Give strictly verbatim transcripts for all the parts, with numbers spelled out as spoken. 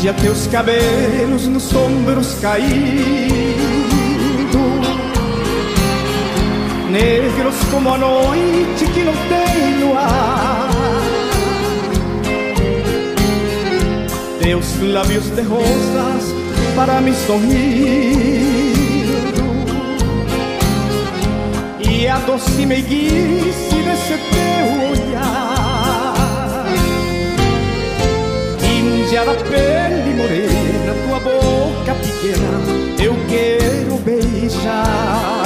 Índia, teus cabelos nos ombros caídos, negros como a noite que não tem luar. Teus lábios de rosas para me sorrir, e a doce meiguice desse teu olhar. Índia da pele morena, tua boca pequena eu quero beijar.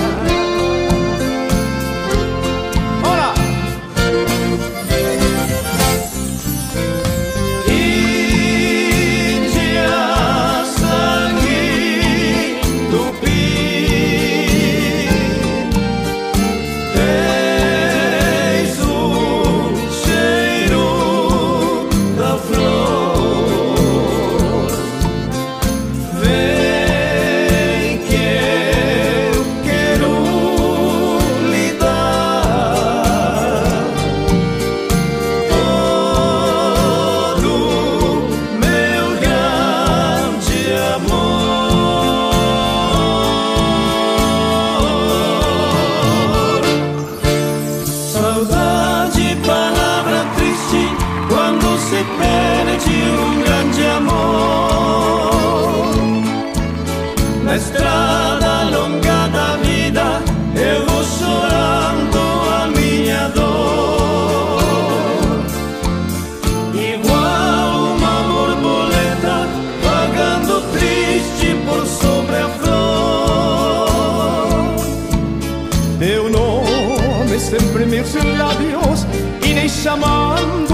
Na estrada longa da vida eu vou chorando a minha dor, igual uma borboleta vagando triste por sobre a flor. Teu nome sempre em meus lábios e nem chamando